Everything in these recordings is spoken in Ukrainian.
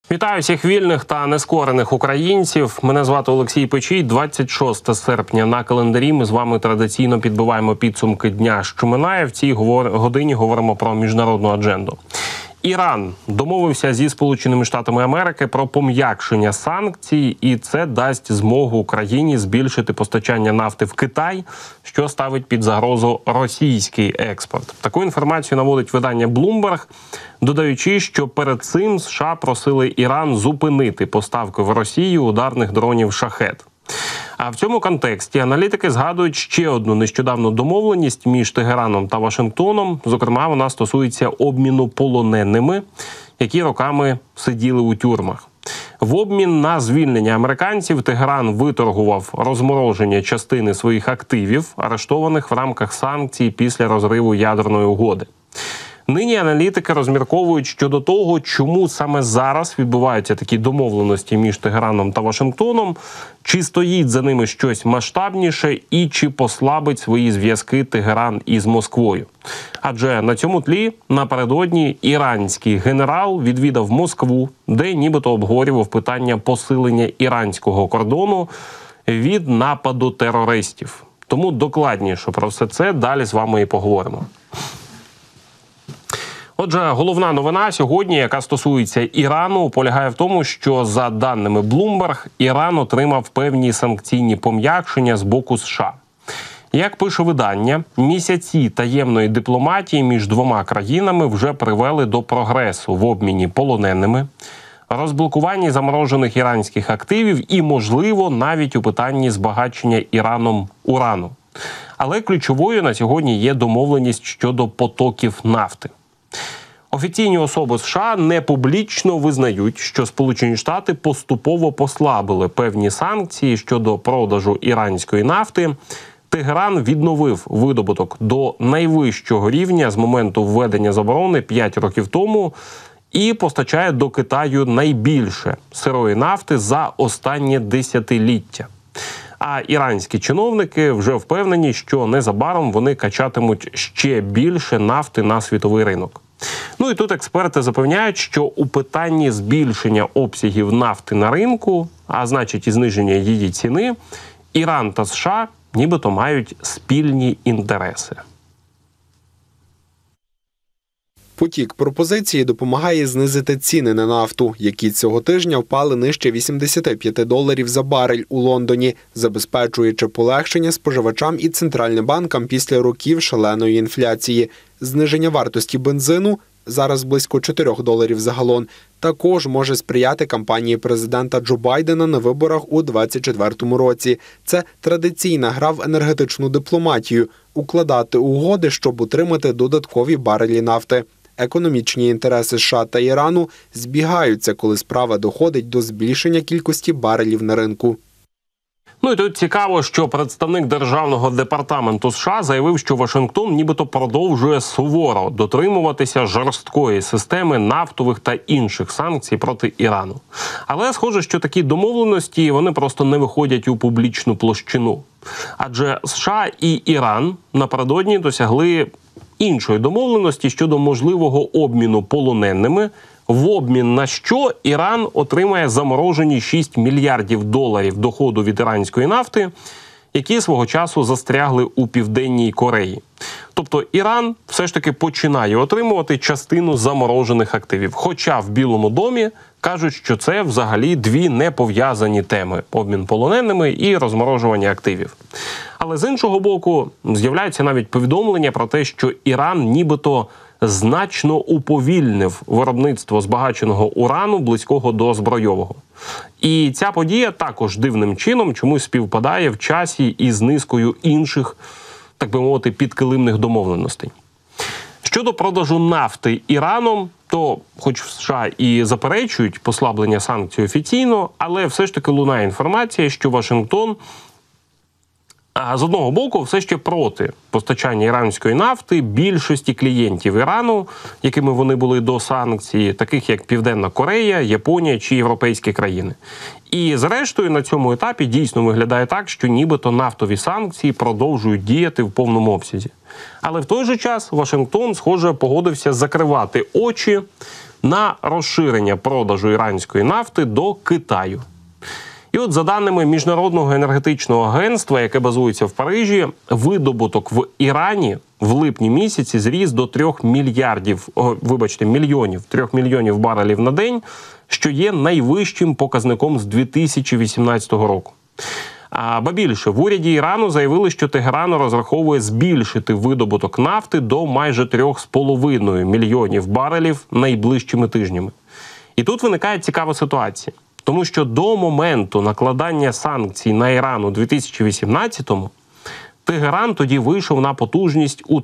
Вітаю всіх вільних та нескорених українців. Мене звати Олексій Печій. 26 серпня на календарі. Ми з вами традиційно підбиваємо підсумки дня, що минає. В цій годині говоримо про міжнародну адженду. Іран домовився зі Сполученими Штатами Америки про пом'якшення санкцій, і це дасть змогу Україні збільшити постачання нафти в Китай, що ставить під загрозу російський експорт. Таку інформацію наводить видання Bloomberg, додаючи, що перед цим США просили Іран зупинити поставки в Росію ударних дронів «Шахед». А в цьому контексті аналітики згадують ще одну нещодавну домовленість між Тегераном та Вашингтоном. Зокрема, вона стосується обміну полоненими, які роками сиділи у тюрмах. В обмін на звільнення американців Тегеран виторгував розмороження частини своїх активів, арештованих в рамках санкцій після розриву ядерної угоди. Нині аналітики розмірковують щодо того, чому саме зараз відбуваються такі домовленості між Тегераном та Вашингтоном, чи стоїть за ними щось масштабніше і чи послабить свої зв'язки Тегеран із Москвою. Адже на цьому тлі напередодні іранський генерал відвідав Москву, де нібито обговорював питання посилення іранського кордону від нападу терористів. Тому докладніше про все це далі з вами і поговоримо. Отже, головна новина сьогодні, яка стосується Ірану, полягає в тому, що, за даними Bloomberg, Іран отримав певні санкційні пом'якшення з боку США. Як пише видання, місяці таємної дипломатії між двома країнами вже привели до прогресу в обміні полоненими, розблокуванні заморожених іранських активів і, можливо, навіть у питанні збагачення Іраном урану. Але ключовою на сьогодні є домовленість щодо потоків нафти. Офіційні особи США непублічно визнають, що Сполучені Штати поступово послабили певні санкції щодо продажу іранської нафти. Тегеран відновив видобуток до найвищого рівня з моменту введення заборони 5 років тому і постачає до Китаю найбільше сирої нафти за останнє десятиліття. А іранські чиновники вже впевнені, що незабаром вони качатимуть ще більше нафти на світовий ринок. Ну і тут експерти запевняють, що у питанні збільшення обсягів нафти на ринку, а значить і зниження її ціни, Іран та США нібито мають спільні інтереси. Потік пропозиції допомагає знизити ціни на нафту, які цього тижня впали нижче $85 за барель у Лондоні, забезпечуючи полегшення споживачам і центральним банкам після років шаленої інфляції. Зниження вартості бензину, зараз близько $4 за галон, також може сприяти кампанії президента Джо Байдена на виборах у 2024 році. Це традиційна гра в енергетичну дипломатію – укладати угоди, щоб утримати додаткові барелі нафти. Економічні інтереси США та Ірану збігаються, коли справа доходить до збільшення кількості барелів на ринку. Ну і тут цікаво, що представник Державного департаменту США заявив, що Вашингтон нібито продовжує суворо дотримуватися жорсткої системи нафтових та інших санкцій проти Ірану. Але схоже, що такі домовленості, вони просто не виходять у публічну площину. Адже США і Іран напередодні досягли іншої домовленості щодо можливого обміну полоненими, в обмін на що Іран отримає заморожені $6 мільярдів доходу від іранської нафти, які свого часу застрягли у Південній Кореї. Тобто Іран все ж таки починає отримувати частину заморожених активів. Хоча в Білому домі кажуть, що це взагалі дві непов'язані теми – обмін полоненими і розморожування активів. Але з іншого боку, з'являються навіть повідомлення про те, що Іран нібито значно уповільнив виробництво збагаченого урану, близького до збройового. І ця подія також дивним чином чомусь співпадає в часі із низкою інших, так би мовити, підкилимних домовленостей. Щодо продажу нафти Іраном, то хоч в США і заперечують послаблення санкцій офіційно, але все ж таки лунає інформація, що Вашингтон з одного боку все ще проти постачання іранської нафти більшості клієнтів Ірану, якими вони були до санкцій, таких як Південна Корея, Японія чи європейські країни. І зрештою на цьому етапі дійсно виглядає так, що нібито нафтові санкції продовжують діяти в повному обсязі. Але в той же час Вашингтон, схоже, погодився закривати очі на розширення продажу іранської нафти до Китаю. І от за даними Міжнародного енергетичного агентства, яке базується в Парижі, видобуток в Ірані в липні місяці зріс до 3 мільйонів барелів на день, що є найвищим показником з 2018 року. Ба більше, в уряді Ірану заявили, що Тегеран розраховує збільшити видобуток нафти до майже 3,5 мільйонів барелів найближчими тижнями. І тут виникає цікава ситуація. Тому що до моменту накладання санкцій на Іран у 2018-му Тегеран тоді вийшов на потужність у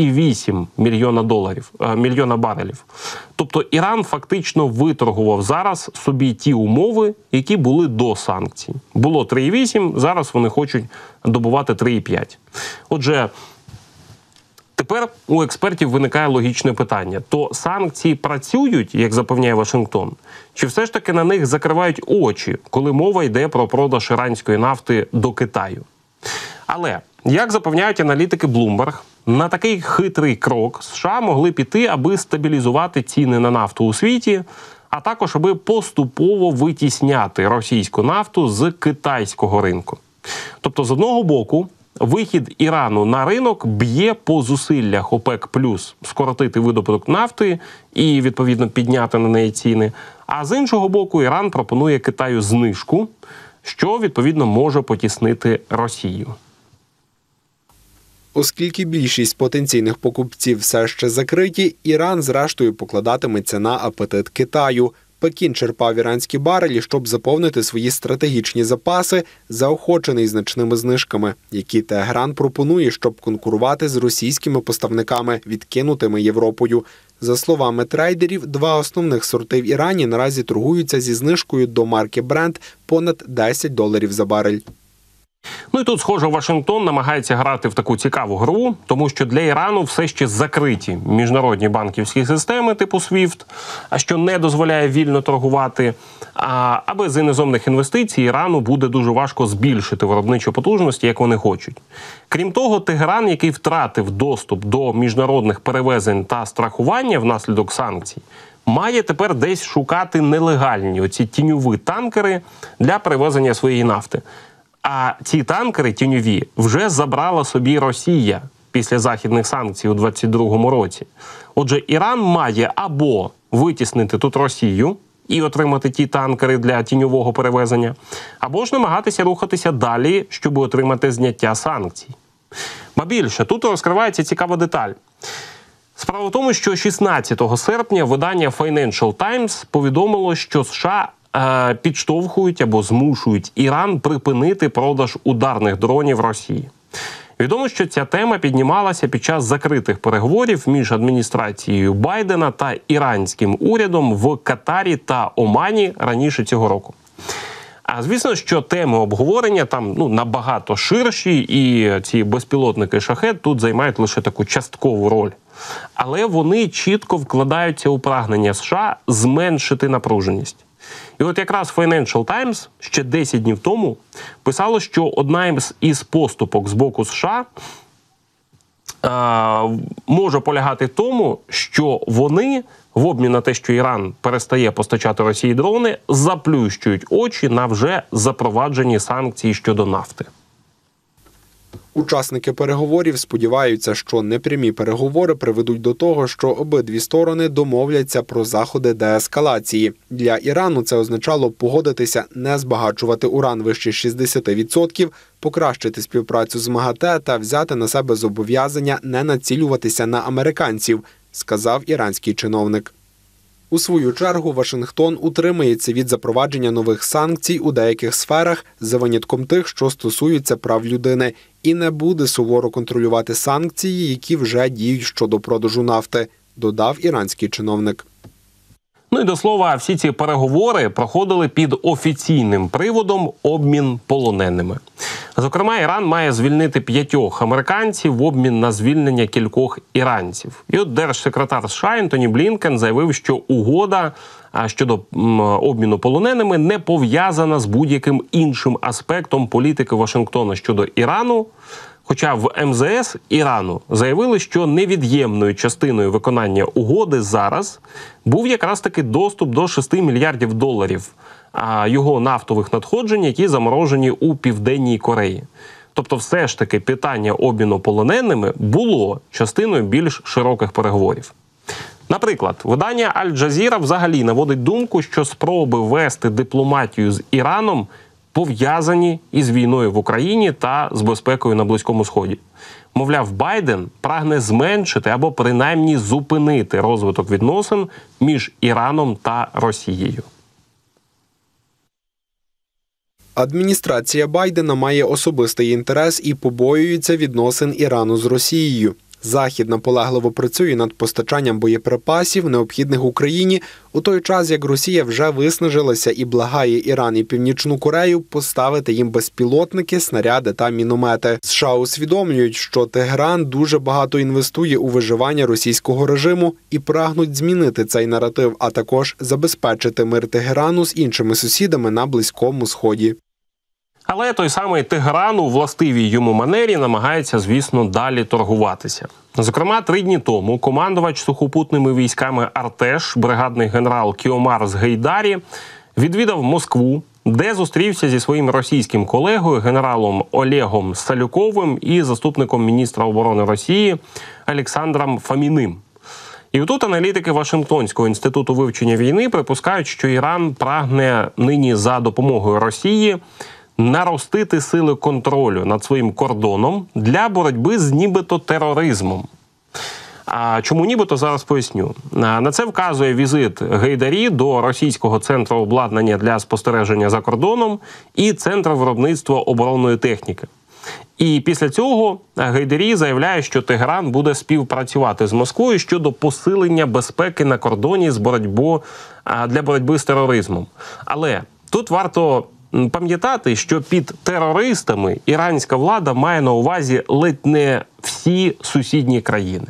3,8 мільйона барелів. Тобто Іран фактично виторгував зараз собі ті умови, які були до санкцій. Було 3,8, зараз вони хочуть добувати 3,5. Отже, тепер у експертів виникає логічне питання. То санкції працюють, як запевняє Вашингтон, чи все ж таки на них закривають очі, коли мова йде про продаж іранської нафти до Китаю? Але, як запевняють аналітики Bloomberg, на такий хитрий крок США могли піти, аби стабілізувати ціни на нафту у світі, а також аби поступово витісняти російську нафту з китайського ринку. Тобто, з одного боку, вихід Ірану на ринок б'є по зусиллях ОПЕК+, скоротити видобуток нафти і, відповідно, підняти на неї ціни. А з іншого боку, Іран пропонує Китаю знижку, що, відповідно, може потіснити Росію. Оскільки більшість потенційних покупців все ще закриті, Іран зрештою покладатиметься на апетит Китаю. Пекін черпав іранські барелі, щоб заповнити свої стратегічні запаси, заохочений значними знижками, які Тегеран пропонує, щоб конкурувати з російськими поставниками, відкинутими Європою. За словами трейдерів, два основних сорти в Ірані наразі торгуються зі знижкою до марки Brent понад $10 за барель. Ну і тут, схоже, Вашингтон намагається грати в таку цікаву гру, тому що для Ірану все ще закриті міжнародні банківські системи типу SWIFT, що не дозволяє вільно торгувати. А без іноземних інвестицій Ірану буде дуже важко збільшити виробничу потужність, як вони хочуть. Крім того, Тегеран, який втратив доступ до міжнародних перевезень та страхування внаслідок санкцій, має тепер десь шукати нелегальні оці тіньові танкери для перевезення своєї нафти. А ці танкери тіньові вже забрала собі Росія після західних санкцій у 2022 році. Отже, Іран має або витіснити тут Росію і отримати ті танкери для тіньового перевезення, або ж намагатися рухатися далі, щоб отримати зняття санкцій. Ба більше, тут розкривається цікава деталь. Справа в тому, що 16 серпня видання Financial Times повідомило, що США підштовхують або змушують Іран припинити продаж ударних дронів Росії. Відомо, що ця тема піднімалася під час закритих переговорів між адміністрацією Байдена та іранським урядом в Катарі та Омані раніше цього року. А звісно, що теми обговорення там набагато ширші, і ці безпілотники «Шахед» тут займають лише таку часткову роль. Але вони чітко вкладаються у прагнення США зменшити напруженість. І от якраз Financial Times ще 10 днів тому писало, що одна із поступок з боку США може полягати в тому, що вони в обмін на те, що Іран перестає постачати Росії дрони, заплющують очі на вже запроваджені санкції щодо нафти. Учасники переговорів сподіваються, що непрямі переговори приведуть до того, що обидві сторони домовляться про заходи деескалації. Для Ірану це означало погодитися не збагачувати уран вище 60%, покращити співпрацю з МАГАТЕ та взяти на себе зобов'язання не націлюватися на американців, сказав іранський чиновник. У свою чергу, Вашингтон утримається від запровадження нових санкцій у деяких сферах за винятком тих, що стосуються прав людини, і не буде суворо контролювати санкції, які вже діють щодо продажу нафти, додав іранський чиновник. Ну і до слова, всі ці переговори проходили під офіційним приводом обмін полоненими. Зокрема, Іран має звільнити 5 американців в обмін на звільнення кількох іранців. І от держсекретар США Ентоні Блінкен заявив, що угода щодо обміну полоненими не пов'язана з будь-яким іншим аспектом політики Вашингтона щодо Ірану, Хоча в МЗС Ірану заявили, що невід'ємною частиною виконання угоди зараз був якраз таки доступ до 6 мільярдів доларів його нафтових надходжень, які заморожені у Південній Кореї. Тобто все ж таки питання обміну полоненими було частиною більш широких переговорів. Наприклад, видання Аль-Джазіра взагалі наводить думку, що спроби вести дипломатію з Іраном пов'язані із війною в Україні та з безпекою на Близькому Сході. Мовляв, Байден прагне зменшити або принаймні зупинити розвиток відносин між Іраном та Росією. Адміністрація Байдена має особистий інтерес і побоюється відносин Ірану з Росією. Захід наполегливо працює над постачанням боєприпасів, необхідних Україні, у той час, як Росія вже виснажилася і благає Іран і Північну Корею поставити їм безпілотники, снаряди та міномети. США усвідомлюють, що Тегеран дуже багато інвестує у виживання російського режиму і прагнуть змінити цей наратив, а також забезпечити мир Тегерану з іншими сусідами на Близькому Сході. Але той самий Тегеран у властивій йому манері намагається, звісно, далі торгуватися. Зокрема, 3 дні тому командувач сухопутними військами Артеш, бригадний генерал Кіомар Гейдарі, відвідав Москву, де зустрівся зі своїм російським колегою, генералом Олегом Салюковим і заступником міністра оборони Росії Олександром Фоміним. І отут аналітики Вашингтонського інституту вивчення війни припускають, що Іран прагне нині за допомогою Росії наростити сили контролю над своїм кордоном для боротьби з нібито тероризмом. А чому нібито, зараз поясню. На це вказує візит Гейдарі до Російського центру обладнання для спостереження за кордоном і Центру виробництва оборонної техніки. І після цього Гейдарі заявляє, що Тегеран буде співпрацювати з Москвою щодо посилення безпеки на кордоні для боротьби з тероризмом. Але тут варто пам'ятати, що під терористами іранська влада має на увазі ледь не всі сусідні країни.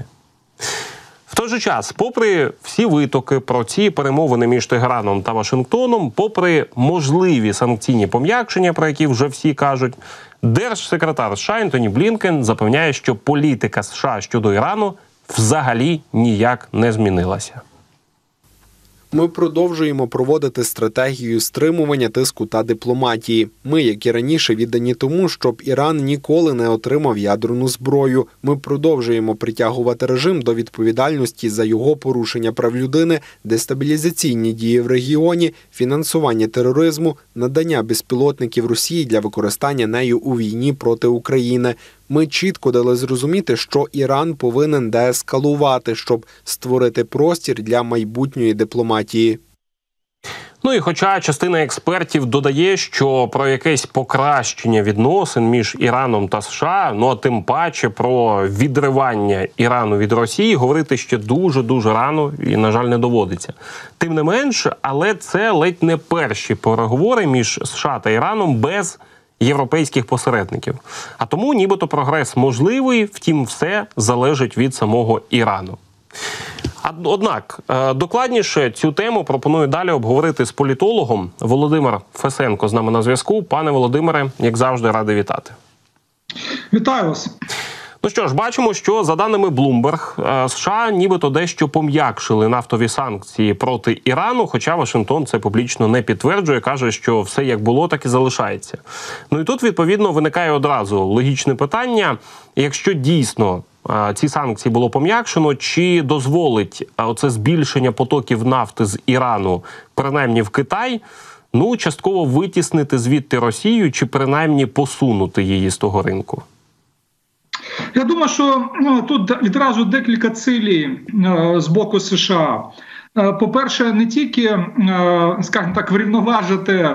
В той же час, попри всі витоки про ці перемовини між Тегераном та Вашингтоном, попри можливі санкційні пом'якшення, про які вже всі кажуть, держсекретар США Ентоні Блінкен запевняє, що політика США щодо Ірану взагалі ніяк не змінилася. Ми продовжуємо проводити стратегію стримування тиску та дипломатії. Ми, як і раніше, віддані тому, щоб Іран ніколи не отримав ядерну зброю. Ми продовжуємо притягувати режим до відповідальності за його порушення прав людини, дестабілізаційні дії в регіоні, фінансування тероризму, надання безпілотників Росії для використання нею у війні проти України. Ми чітко дали зрозуміти, що Іран повинен деескалувати, щоб створити простір для майбутньої дипломатії. Ну і хоча частина експертів додає, що про якесь покращення відносин між Іраном та США, ну а тим паче про відривання Ірану від Росії, говорити ще дуже-дуже рано і, на жаль, не доводиться. Тим не менш, але це ледь не перші переговори між США та Іраном без європейських посередників. А тому нібито прогрес можливий, втім все залежить від самого Ірану. Однак, докладніше цю тему пропоную далі обговорити з політологом. Володимир Фесенко з нами на зв'язку. Пане Володимире, як завжди, радий вітати. Вітаю вас. Ну що ж, бачимо, що за даними Bloomberg, США нібито дещо пом'якшили нафтові санкції проти Ірану, хоча Вашингтон це публічно не підтверджує, каже, що все як було, так і залишається. Ну і тут, відповідно, виникає одразу логічне питання, якщо дійсно ці санкції було пом'якшено, чи дозволить оце збільшення потоків нафти з Ірану, принаймні в Китай, ну, частково витіснити звідти Росію, чи принаймні посунути її з того ринку? Я думаю, що тут відразу декілька цілей з боку США. По-перше, не тільки, скажімо так, врівноважити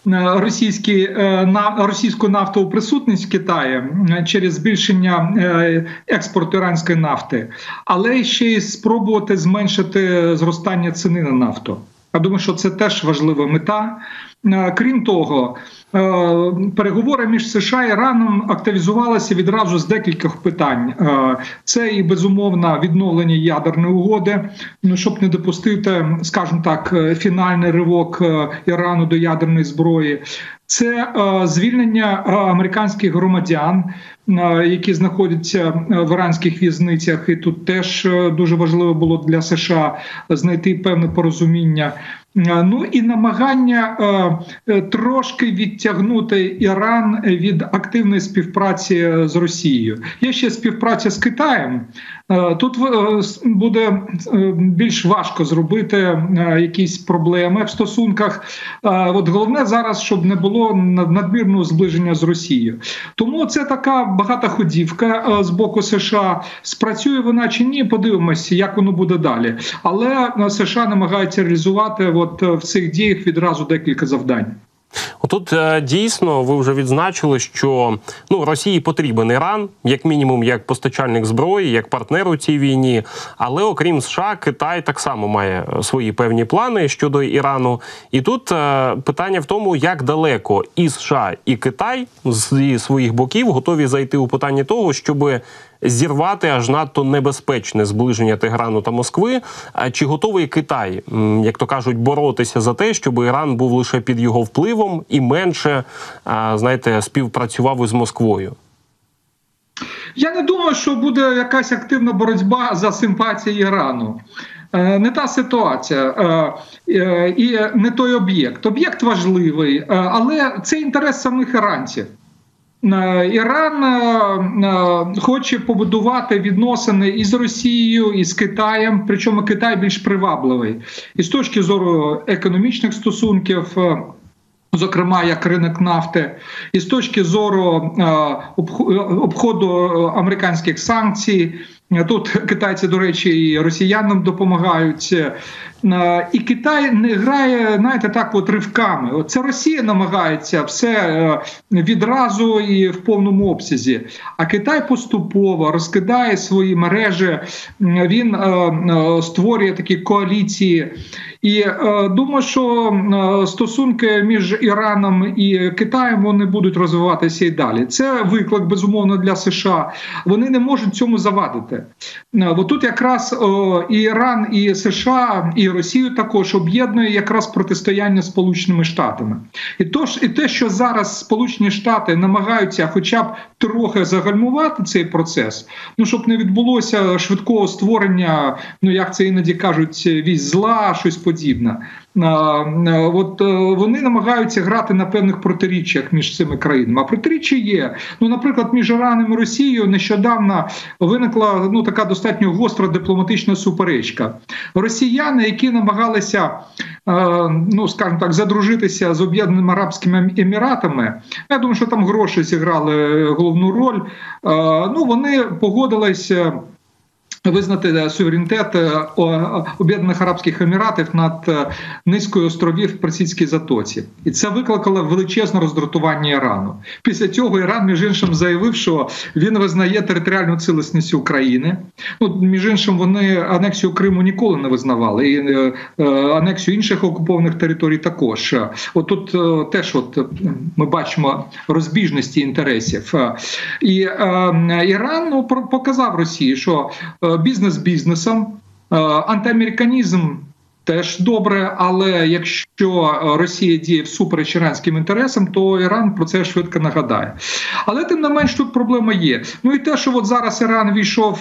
російську нафтову присутність в Китаї через збільшення експорту іранської нафти, але ще й спробувати зменшити зростання ціни на нафту. Я думаю, що це теж важлива мета. Крім того, переговори між США і Іраном активізувалися відразу з декількох питань. Це і, безумовно, відновлення ядерної угоди, щоб не допустити, скажімо так, фінальний ривок Ірану до ядерної зброї. Це звільнення американських громадян, які знаходяться в іранських в'язницях. І тут теж дуже важливо було для США знайти певне порозуміння. Ну і намагання трошки відтягнути Іран від активної співпраці з Росією. Є ще співпраця з Китаєм. Тут буде більш важко зробити якісь проблеми в стосунках. От головне зараз, щоб не було надмірного зближення з Росією. Тому це така багатоходівка з боку США. Спрацює вона чи ні, подивимося, як воно буде далі. Але США намагаються реалізувати в цих діях відразу декілька завдань. Отут дійсно ви вже відзначили, що Росії потрібен Іран, як мінімум, як постачальник зброї, як партнер у цій війні. Але окрім США, Китай так само має свої певні плани щодо Ірану. І тут питання в тому, як далеко і США, і Китай зі своїх боків готові зайти у питання того, щоб зірвати аж надто небезпечне зближення Тегерану та Москви. Чи готовий Китай, як то кажуть, боротися за те, щоб Іран був лише під його впливом і менше, співпрацював із Москвою? Я не думаю, що буде якась активна боротьба за симпатії Ірану. Не та ситуація і не той об'єкт. Об'єкт важливий, але це інтерес самих іранців. Іран хоче побудувати відносини і з Росією, і з Китаєм, причому Китай більш привабливий. І з точки зору економічних стосунків, зокрема як ринок нафти, і з точки зору обходу американських санкцій. Тут китайці, до речі, і росіянам допомагають. І Китай не грає, ривками. Це Росія намагається все відразу і в повному обсязі. А Китай поступово розкидає свої мережі, він створює такі коаліції. І думаю, що стосунки між Іраном і Китаєм вони будуть розвиватися і далі. Це виклик, безумовно, для США. Вони не можуть цьому завадити. Бо тут якраз і Іран, і США, і Росію також об'єднує якраз протистояння з Сполученими Штатами. І те, що зараз Сполучені Штати намагаються хоча б трохи загальмувати цей процес, щоб не відбулося швидкого створення, як це іноді кажуть, військ зла, щось подібне. Вони намагаються грати на певних протиріччях між цими країнами. А протиріччя є. Наприклад, між Іраном і Росією нещодавно виникла така достатньо гостра дипломатична суперечка. Росіяни, які намагалися, скажімо так, задружитися з Об'єднаними Арабськими Еміратами, я думаю, що там гроші зіграли головну роль, вони погодилися визнати суверенітет Об'єднаних Арабських Еміратів над низкою островів в Персидській затоці. І це викликало величезне роздратування Ірану. Після цього Іран, між іншим, заявив, що він визнає територіальну цілісність України. Між іншим, вони анексію Криму ніколи не визнавали, і анексію інших окупованих територій також. Тут теж ми бачимо розбіжності інтересів. І Іран показав Росії, що бізнес бізнесом, антиамериканізм теж добре, але якщо Росія діє всупереч іранським інтересам, то Іран про це швидко нагадає. Але тим не менш тут проблема є. І те, що зараз Іран війшов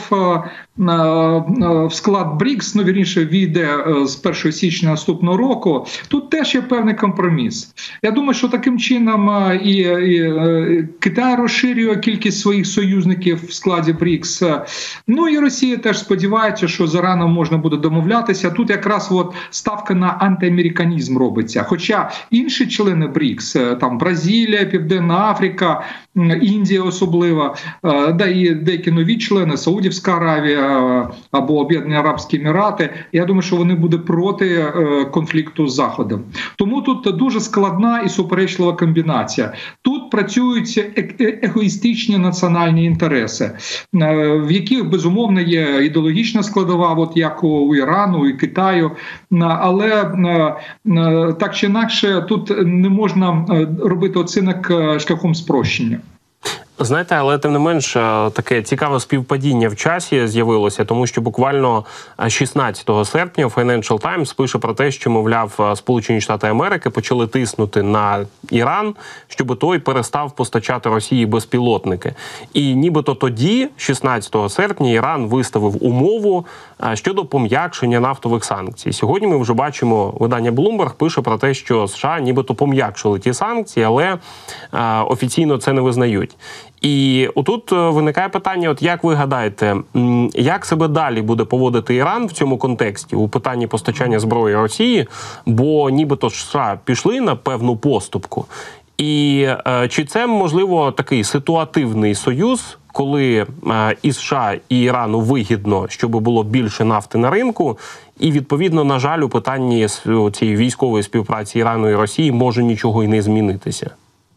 в склад БРІКС, вірніше війде з 1 січня наступного року, тут теж є певний компроміс. Я думаю, що таким чином і Китай розширює кількість своїх союзників в складі БРІКС. І Росія теж сподівається, що з Іраном можна буде домовлятися. Тут якраз ставка на антиамериканізм робиться. Хоча інші члени БРІКС, там Бразилія, Південна Африка, Індія особливо, і деякі нові члени, Саудівська Аравія або Об'єднані Арабські Емірати, я думаю, що вони будуть проти конфлікту з Заходом. Тому тут дуже складна і суперечлива комбінація. Тут працюють егоїстичні національні інтереси, в яких, безумовно, є ідеологічна складова, от як у Ірану і Китаю, але так чи інакше тут не можна робити оцінок шляхом спрощення. Знаєте, але тим не менш таке цікаве співпадіння в часі з'явилося, тому що буквально 16 серпня Financial Times пише про те, що, мовляв, Сполучені Штати Америки почали тиснути на Іран, щоб той перестав постачати Росії безпілотники. І нібито тоді, 16 серпня, Іран виставив умову щодо пом'якшення нафтових санкцій. Сьогодні ми вже бачимо, видання Bloomberg пише про те, що США нібито пом'якшили ті санкції, але офіційно це не визнають. І отут виникає питання, от як ви гадаєте, як себе далі буде поводити Іран в цьому контексті у питанні постачання зброї Росії, бо нібито США пішли на певну поступку, і чи це, можливо, такий ситуативний союз, коли і США, і Ірану вигідно, щоб було більше нафти на ринку, і, відповідно, на жаль, у питанні цієї військової співпраці Ірану і Росії може нічого і не змінитися?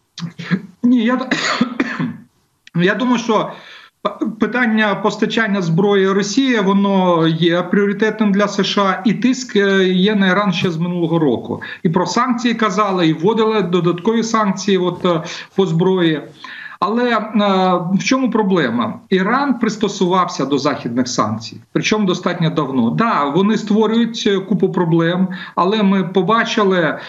Ні, я думаю, що питання постачання зброї Росії, воно є пріоритетним для США, і тиск є на Іран ще з минулого року. І про санкції казали, і вводили додаткові санкції по зброї. Але в чому проблема? Іран пристосувався до західних санкцій, причому достатньо давно. Да, вони створюють купу проблем, але ми побачили,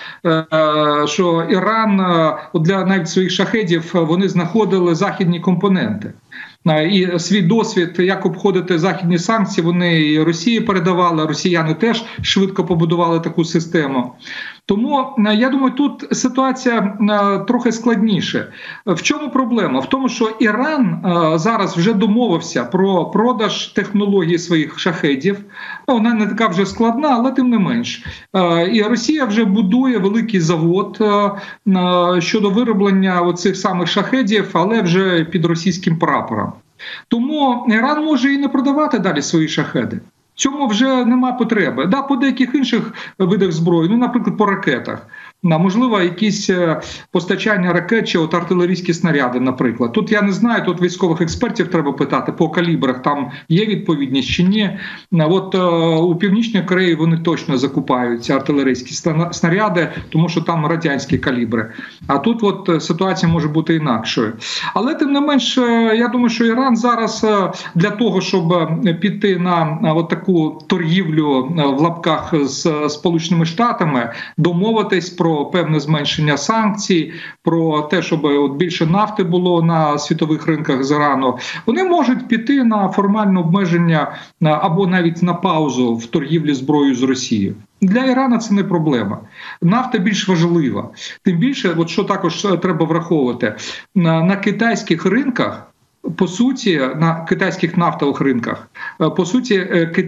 що Іран для навіть своїх шахедів вони знаходили західні компоненти. І свій досвід, як обходити західні санкції, вони і Росії передавали, росіяни теж швидко побудували таку систему. Тому, я думаю, тут ситуація трохи складніша. В чому проблема? В тому, що Іран зараз вже домовився про продаж технологій своїх шахедів. Вона не така вже складна, але тим не менш. І Росія вже будує великий завод щодо вироблення оцих самих шахедів, але вже під російським прапором. Тому Іран може і не продавати далі свої шахеди. В цьому вже нема потреби. Да, по деяких інших видах зброї, наприклад, по ракетах. Можливо, якісь постачання ракет чи артилерійські снаряди, наприклад. Тут я не знаю, тут військових експертів треба питати по калібрах, там є відповідність чи ні. От у Північній Кореї вони точно закупають артилерійські снаряди, тому що там радянські калібри. А тут ситуація може бути інакшою. Але тим не менш, я думаю, що Іран зараз для того, щоб піти на таку торгівлю в лапках з Сполученими Штатами, домовитись про певне зменшення санкцій, про те, щоб більше нафти було на світових ринках з Ірану, вони можуть піти на формальне обмеження або навіть на паузу в торгівлі зброєю з Росією. Для Ірана це не проблема. Нафта більш важлива. Тим більше, що також треба враховувати, на китайських ринках, по суті, на китайських нафтових ринках, по суті,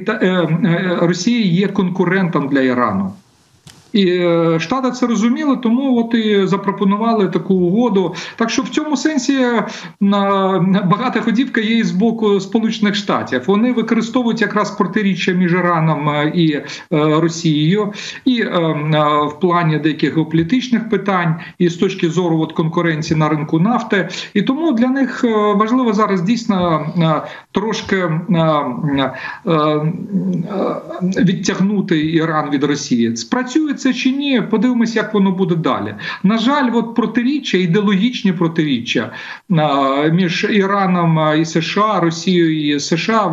Росія є конкурентом для Ірану. І Штати це розуміли, тому і запропонували таку угоду. Так що в цьому сенсі багата ходівка є і з боку Сполучених Штатів. Вони використовують якраз протиріччя між Іраном і Росією, і в плані деяких геополітичних питань, і з точки зору конкуренції на ринку нафти. І тому для них важливо зараз дійсно трошки відтягнути Іран від Росії. Спрацює це чи ні, подивимось, як воно буде далі. На жаль, протиріччя, ідеологічні протиріччя між Іраном і США, Росією і США,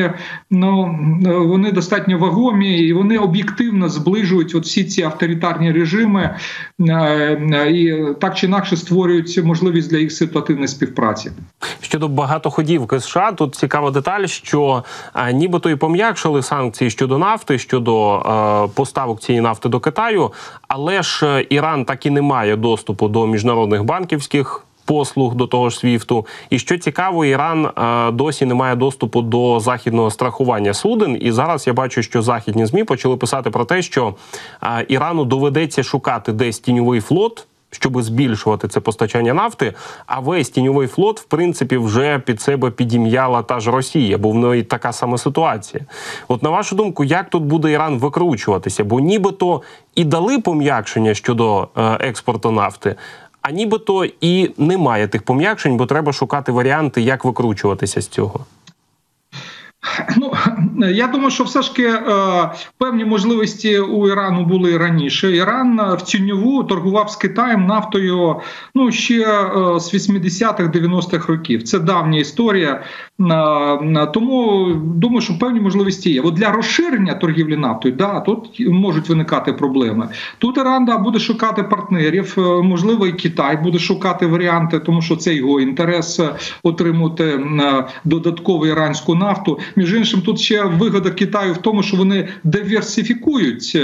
вони достатньо вагомі і вони об'єктивно зближують всі ці авторитарні режими і так чи інакше створюють можливість для їх ситуативної співпраці. Щодо багатоходівки США, тут цікава деталь, що нібито і пом'якшили санкції щодо нафти, щодо поставок цієї нафти до Китаю, але ж Іран так і не має доступу до міжнародних банківських послуг, до того ж СВІФТу. І що цікаво, Іран досі не має доступу до західного страхування суден. І зараз я бачу, що західні ЗМІ почали писати про те, що Ірану доведеться шукати десь тіньовий флот, щоб збільшувати це постачання нафти, а весь тіньовий флот, в принципі, вже під себе підім'яла та ж Росія, бо в неї така сама ситуація. От на вашу думку, як тут буде Іран викручуватися? Бо нібито і дали пом'якшення щодо експорту нафти, а нібито і немає тих пом'якшень, бо треба шукати варіанти, як викручуватися з цього. Ну, я думаю, що все ж таки певні можливості у Ірану були раніше. Іран в тіньову торгував з Китаєм нафтою ще з 80-х, 90-х років. Це давня історія. Тому думаю, що певні можливості є. От для розширення торгівлі нафтою, тут можуть виникати проблеми. Тут Іран буде шукати партнерів, можливо, і Китай буде шукати варіанти, тому що це його інтерес отримати додаткову іранську нафту. Між іншим, тут ще вигода Китаю в тому, що вони диверсифікують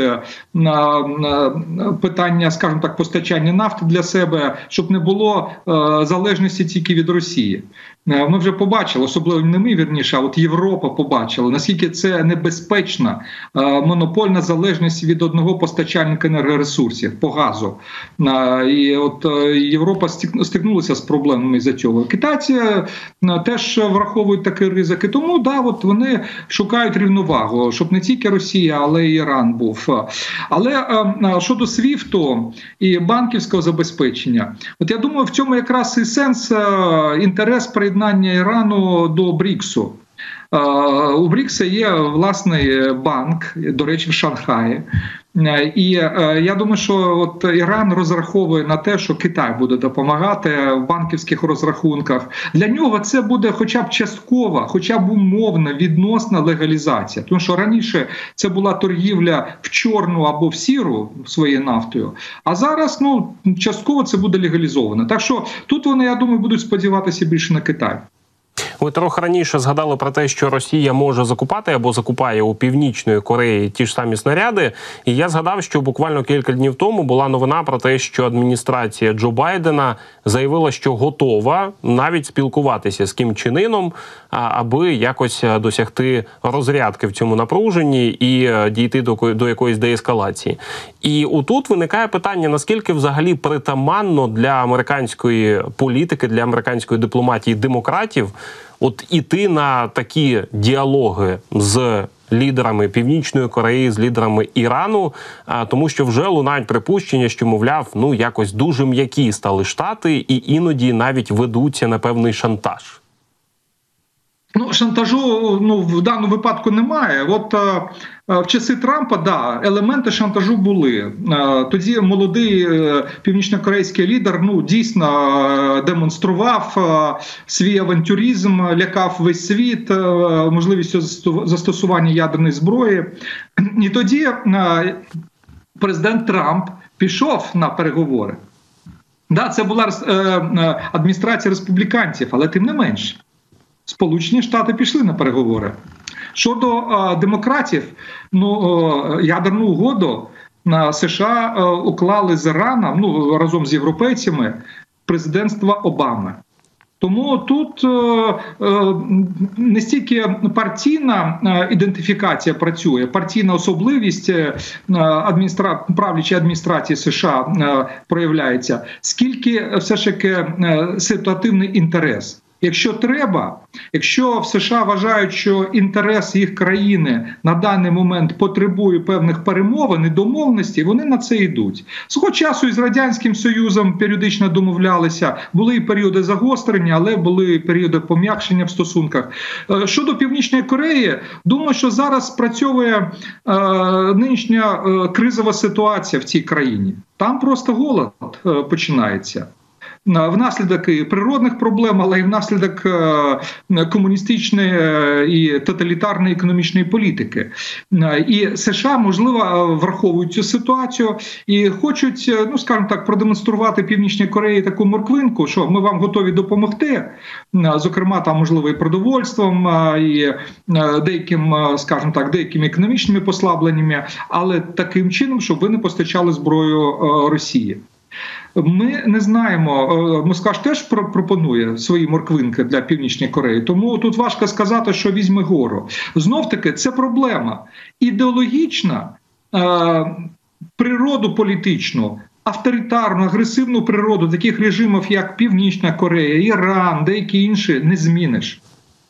питання, скажімо так, постачання нафти для себе, щоб не було залежності тільки від Росії. Ми вже побачили, особливо не ми, вірніше, а от Європа побачила, наскільки це небезпечна монопольна залежність від одного постачальника енергоресурсів по газу. І от Європа стикнулася з проблемами за цього. Китайці теж враховують такі ризики. Тому, от вони шукають рівновагу, щоб не тільки Росія, але й Іран був. Але щодо СВІФТу і банківського забезпечення, от я думаю, в цьому якраз і сенс, інтерес приєднання Ірану до БРІКСу. У БРІКСа є власний банк, до речі, в Шанхаї. І я думаю, що от Іран розраховує на те, що Китай буде допомагати в банківських розрахунках. Для нього це буде хоча б часткова, хоча б умовна, відносна легалізація. Тому що раніше це була торгівля в чорну або в сіру своєю нафтою, а зараз частково це буде легалізовано. Так що тут вони, я думаю, будуть сподіватися більше на Китай. Ви трохи раніше згадали про те, що Росія може закупати або закупає у Північної Кореї ті ж самі снаряди. І я згадав, що буквально кілька днів тому була новина про те, що адміністрація Джо Байдена заявила, що готова навіть спілкуватися з Кім Чен Іном, аби якось досягти розрядки в цьому напруженні і дійти до якоїсь деескалації. І отут виникає питання, наскільки взагалі притаманно для американської політики, для американської дипломатії демократів от іти на такі діалоги з лідерами Північної Кореї, з лідерами Ірану, тому що вже лунають припущення, що, мовляв, якось дуже м'які стали Штати і іноді навіть ведуться на певний шантаж. Шантажу в даному випадку немає. От в часи Трампа, елементи шантажу були. Тоді молодий північнокорейський лідер дійсно демонстрував свій авантюризм, лякав весь світ можливістю застосування ядерної зброї. І тоді президент Трамп пішов на переговори. Це була адміністрація республіканців, але тим не менше. Сполучені Штати пішли на переговори. Щодо демократів, ядерну угоду США уклали з Іраном, разом з європейцями, президентства Обами. Тому тут не стільки партійна ідентифікація працює, партійна особливість правлячої адміністрації США проявляється, скільки все ж таки ситуативний інтерес. Якщо треба, якщо в США вважають, що інтерес їх країни на даний момент потребує певних перемовин і домовленостей, вони на це йдуть. Свого часу із Радянським Союзом періодично домовлялися, були і періоди загострення, але були і періоди пом'якшення в стосунках. Щодо Північної Кореї, думаю, що зараз спрацьовує нинішня кризова ситуація в цій країні. Там просто голод починається. Внаслідок і природних проблем, але й внаслідок комуністичної і тоталітарної економічної політики. І США, можливо, враховують цю ситуацію і хочуть, скажімо так, продемонструвати Північній Кореї таку морквинку, що ми вам готові допомогти, зокрема, там, можливо, і продовольством, і деяким, скажімо так, деякими економічними послабленнями, але таким чином, щоб ви не постачали зброю Росії. Ми не знаємо, Москва ж теж пропонує свої морквинки для Північної Кореї, тому тут важко сказати, що візьме гору. Знов-таки, це проблема ідеологічна, природу політичну, авторитарну, агресивну природу таких режимів, як Північна Корея, Іран, деякі інші, не зміниш.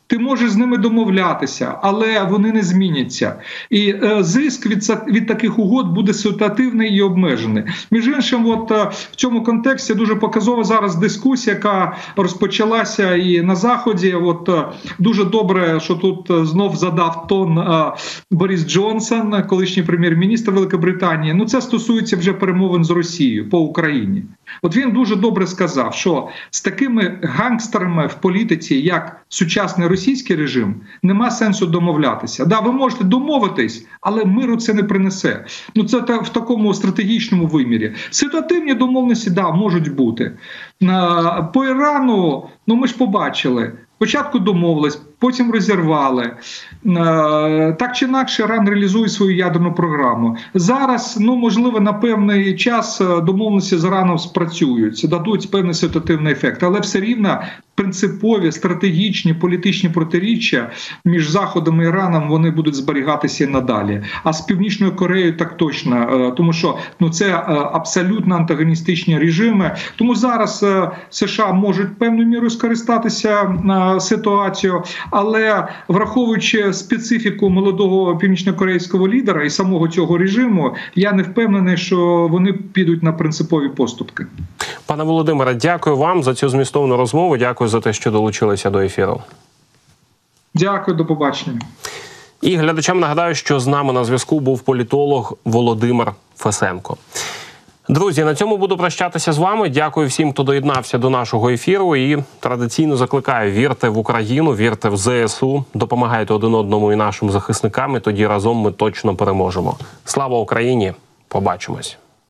Ти можеш з ними домовлятися, але вони не зміняться. І зиск від таких угод буде ситуативний і обмежений. Між іншим, в цьому контексті дуже показова зараз дискусія, яка розпочалася і на Заході. Дуже добре, що тут знов задав тон Борис Джонсон, колишній прем'єр-міністр Великобританії. Ну, це стосується вже перемовин з Росією по Україні. Він дуже добре сказав, що з такими гангстерами в політиці, як сучасний російський режим, нема сенсу домовлятися. Да, ви можете домовитись, але миру це не принесе. Ну, це в такому стратегічному вимірі. Ситуативні домовленості, да, можуть бути. По Ірану, ми ж побачили, спочатку домовились, потім розірвали. Так чи інакше, Іран реалізує свою ядерну програму. Зараз, можливо, на певний час домовленості з Іраном спрацюють, дадуть певний ситуативний ефект. Але все рівно принципові, стратегічні, політичні протиріччя між Заходом і Іраном, вони будуть зберігатися і надалі. А з Північною Кореєю так точно, тому що це абсолютно антагоністичні режими. Тому зараз США можуть певною мірою скористатися ситуацією, але враховуючи специфіку молодого північнокорейського лідера і самого цього режиму, я не впевнений, що вони підуть на принципові поступки. Пане Володимире, дякую вам за цю змістовну розмову. Дякую за те, що долучилися до ефіру. Дякую, до побачення. І глядачам нагадаю, що з нами на зв'язку був політолог Володимир Фесенко. Друзі, на цьому буду прощатися з вами. Дякую всім, хто доєднався до нашого ефіру. І традиційно закликаю: вірте в Україну, вірте в ЗСУ, допомагайте один одному і нашим захисникам, і тоді разом ми точно переможемо. Слава Україні! Побачимось!